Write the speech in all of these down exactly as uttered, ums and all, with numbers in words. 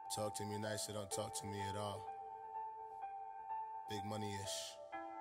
Talk to me nice or don't talk to me at all. Big money-ish.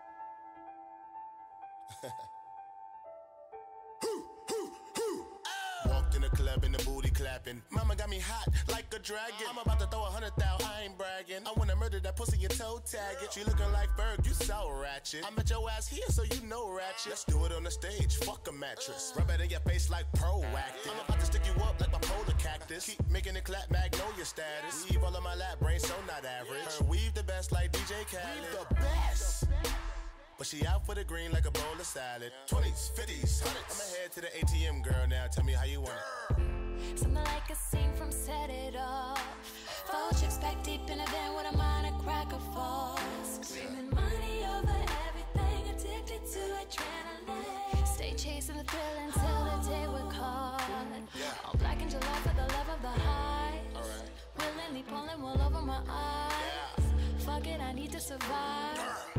Walked in the club and the booty clapping. Mama got me hot like a dragon. I'm about to throw a hundred thou, I ain't bragging. I wanna murder that pussy and toe tag it. She looking like Berg, you so ratchet. I met your ass here, so you know ratchet. Let's do it on the stage, fuck a mattress. Rub it in your face like proactive. I'm about to stick you up like my polar cactus. Keep making it clap, Magnolia status. Weave all of my lap, brain so not average. Her weave the best like D J Khaled. Weave the best. But she out for the green like a bowl of salad. Twenties, fifties, hundreds. I'ma head to the A T M, girl, now tell me how you want it. Something like a scene from Set It Off. Four chicks back deep in a van with a mind a cracker falls. Screaming money over everything, addicted to adrenaline. Stay chasing the thrill until the day we're caught. All black in July for the love of the highs. Alright. Willingly pulling wool over my eyes. Yeah. Fuck it, I need to survive.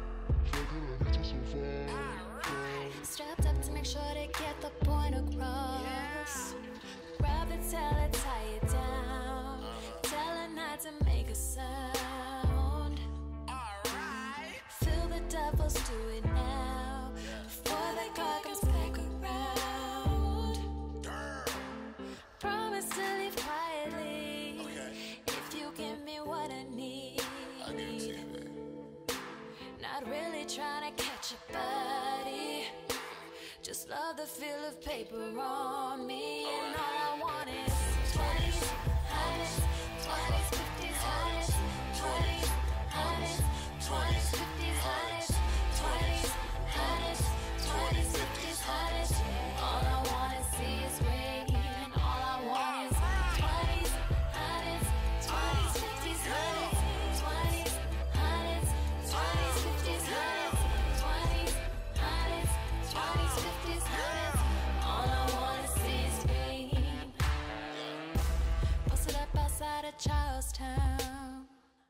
Strapped up to make sure they get the point across. Grab the tail, tie it down. Uh-huh. Tell her not to make a sound. Alright. Feel the devils do it now. Yeah. Before the car comes back around. Durr. Promise to leave quietly. Okay. If you give me what I need. I'll give it to you, babe. Not really trying to catch a body. Just love the feel of paper on me. All and all I want is twenties, hundreds, twenties, fifties, hundreds, twenties, hundreds, twenties, fifties, hundreds, twenties, hundreds, twenties, fifties, hundreds. All I wanna see is green, and all I want is twenties, hundreds, twenties, fifties, hundreds, twenties, hundreds, twenties, fifties, hundreds, twenties, hundreds, twenties, fifties, hundreds. All I wanna see is green. Posted up outside of Charlestown.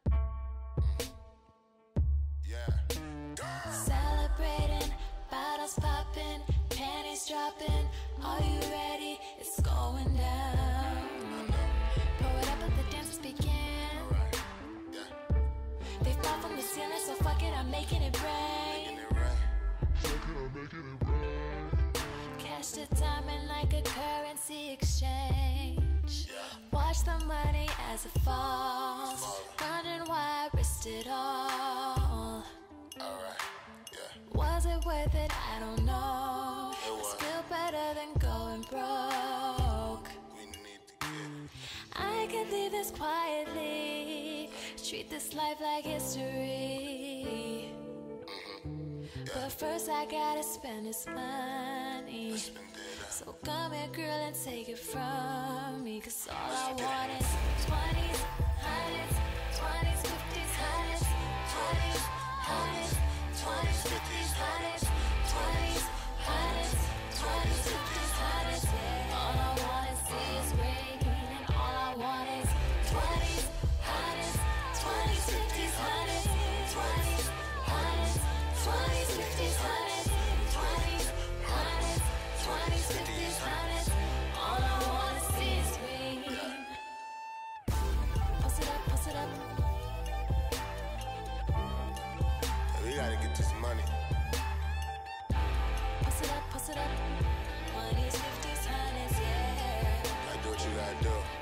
Yeah. Celebrating, bottles popping, panties dropping. Are you ready? It's going down. Pour it up, let the dances begin. Alright. Yeah. They fall from the ceiling, so fuck it, I'm making it rain. Making it right. Fuck it, I'm making it right. Cash the diamond like a currency exchange. Yeah. Watch the money as it falls. Wondering why I risked it all. Alright. Yeah. Was it worth it? I don't know. It was. Still better than going broke. We need to get. I could leave this quietly. Treat this life like history. But first I gotta spend this money. Spend it up. So come here, girl, and take it from me. Cause all I want is twenties, hundreds, twenties, fifties, hundreds, twenties, hundreds, twenties, fifties, hundreds, twenties, hundreds, twenties, fifties, hundreds. All I wanna see is green, and all I want is twenties, hundreds, twenties, fifties, hundreds, twenties, hundreds, twenties, fifties, hundreds, twenties, hundreds, twenties, fifties, hundreds. All I wanna see is green. Post it up, post it up. We gotta get this money. Post it up, post it up. Twenties, fifties, hundreds, yeah. Gotta do what you gotta do.